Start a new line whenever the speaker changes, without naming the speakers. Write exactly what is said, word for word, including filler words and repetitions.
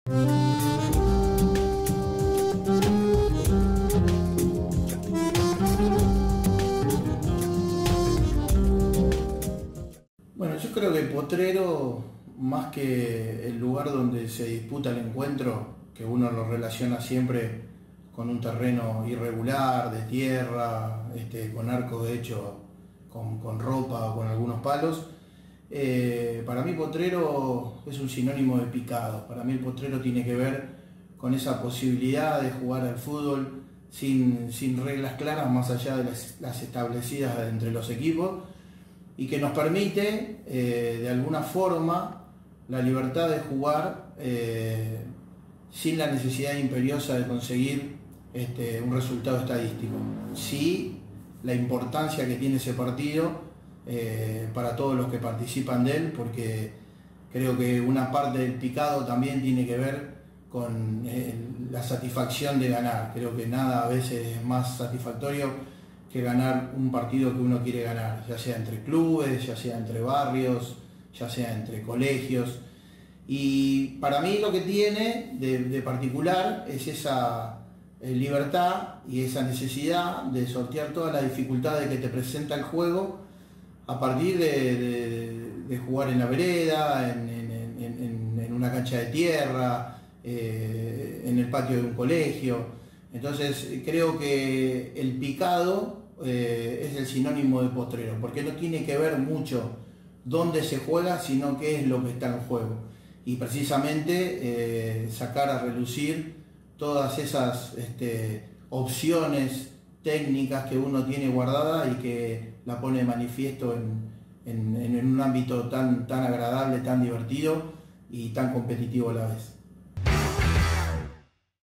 Bueno, yo creo que Potrero, más que el lugar donde se disputa el encuentro, que uno lo relaciona siempre con un terreno irregular, de tierra, este, con arco de hecho, con, con ropa o con algunos palos, eh, para mí Potrero es un sinónimo de picado. Para mí el Potrero tiene que ver con esa posibilidad de jugar al fútbol sin, sin reglas claras más allá de las, las establecidas entre los equipos, y que nos permite eh, de alguna forma la libertad de jugar eh, sin la necesidad imperiosa de conseguir este, un resultado estadístico. Sí, la importancia que tiene ese partido eh, para todos los que participan de él, porque creo que una parte del picado también tiene que ver con eh, la satisfacción de ganar. Creo que nada a veces es más satisfactorio que ganar un partido que uno quiere ganar, ya sea entre clubes, ya sea entre barrios, ya sea entre colegios. Y para mí lo que tiene de, de particular es esa eh, libertad y esa necesidad de sortear todas las dificultades que te presenta el juego a partir de, de, de jugar en la vereda, en, en, en, en una cancha de tierra, eh, en el patio de un colegio. Entonces creo que el picado eh, es el sinónimo de Potrero, porque no tiene que ver mucho dónde se juega, sino qué es lo que está en juego. Y precisamente eh, sacar a relucir todas esas este, opciones técnicas que uno tiene guardadas y que la pone de manifiesto en, en, en un ámbito tan, tan agradable, tan divertido y tan competitivo a la vez.